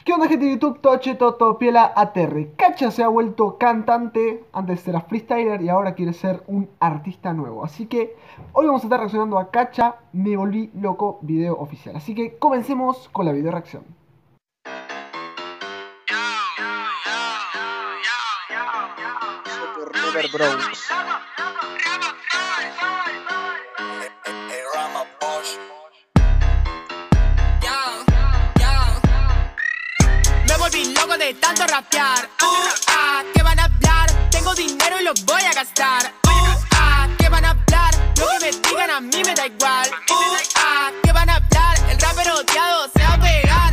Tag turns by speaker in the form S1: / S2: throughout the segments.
S1: ¿Qué onda, gente de YouTube? Todo cheto, todo piela, ATR. Cacha se ha vuelto cantante, antes era freestyler y ahora quiere ser un artista nuevo. Así que hoy vamos a estar reaccionando a Cacha Me Volví Loco video oficial. Así que comencemos con la video reacción.
S2: Por River Bronx.
S3: Me volví loco de tanto rapear. ¿Qué van a hablar? Tengo dinero y lo voy a gastar. ¿Qué van a hablar? Lo que me digan a mí me da igual. ¿Qué van a hablar? El rapero odiado se va a pegar.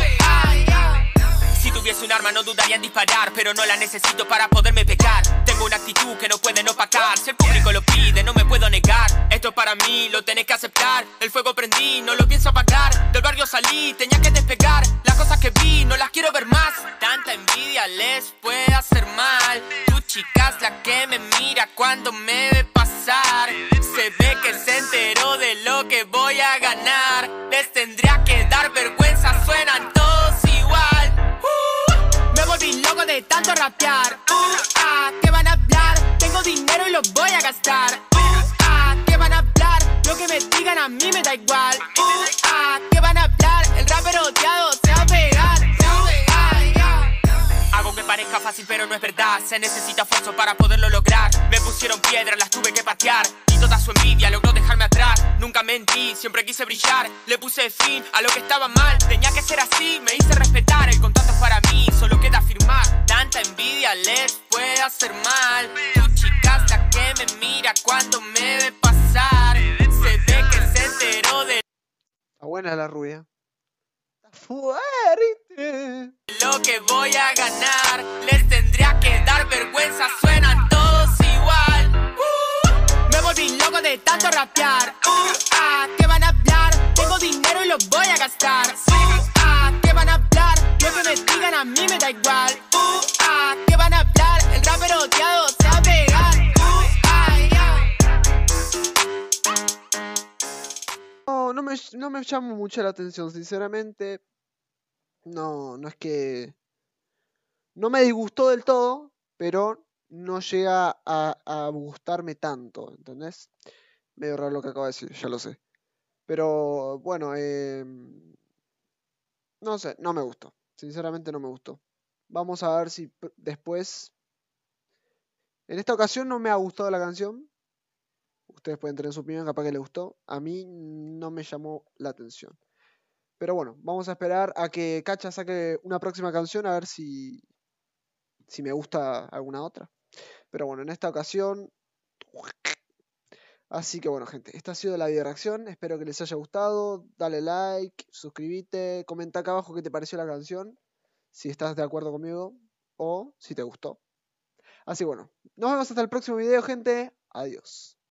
S3: Si tuviese un arma no dudaría en disparar, pero no la necesito para poderme pegar. Tengo una actitud que no pueden opacar. Si el público lo pide, no me puedo negar. Esto es para mí, lo tenés que aceptar. El fuego prendí, no lo pienso apagar. Del barrio salí, tenía que despegar. Las cosas que vi, no las quiero ver más. Tanta envidia les puede hacer mal. Tu chica es la que me mira cuando me ve pasar. Se ve que se enteró de lo que voy a ganar. Les tendría que dar vergüenza, suenan todos igual. Me volví loco de tanto rapear. ¿Qué van a hablar? Tengo dinero y lo voy a gastar. ¿Qué van a hablar? Lo que me digan a mí me da igual. ¿Qué van a hablar? El rapero odiado se va a pegar. Hago que parezca fácil pero no es verdad. Se necesita esfuerzo para poderlo lograr. Me pusieron piedras, las tuve que patear. Y toda su envidia logró dejarme atrás. Nunca mentí, siempre quise brillar. Le puse fin a lo que estaba mal. Tenía que ser así, me hice respetar. El contrato es para mí, solo queda firmar. Tanta envidia les puede hacer mal. Tu chica es la que me mira cuando me ve pasar. Se ve que se enteró de
S2: Está buena la rubia. Está fuerte.
S3: lo que voy a ganar. Les tendría que dar vergüenza, suenan todos igual. Me volví loco de tanto rapear. ¿Qué van a hablar? Tengo dinero y lo voy a gastar. ¿Qué van a hablar? Lo que me digan a mí me da igual. ¿Qué van a hablar? El rapero odiado se va a pegar.
S2: No me llama mucho la atención, sinceramente. No es que... No me disgustó del todo, pero no llega a gustarme tanto, ¿entendés? Medio raro lo que acabo de decir, ya lo sé. Pero bueno, no sé, no me gustó. Sinceramente no me gustó. Vamos a ver si después... En esta ocasión no me ha gustado la canción. Ustedes pueden tener su opinión, capaz que les gustó. A mí no me llamó la atención. Pero bueno, vamos a esperar a que Cacha saque una próxima canción a ver si me gusta alguna otra. Pero bueno, en esta ocasión... Así que bueno, gente, esta ha sido la video reacción. Espero que les haya gustado. Dale like, suscríbete, comenta acá abajo qué te pareció la canción. Si estás de acuerdo conmigo o si te gustó. Así que bueno, nos vemos hasta el próximo video, gente. Adiós.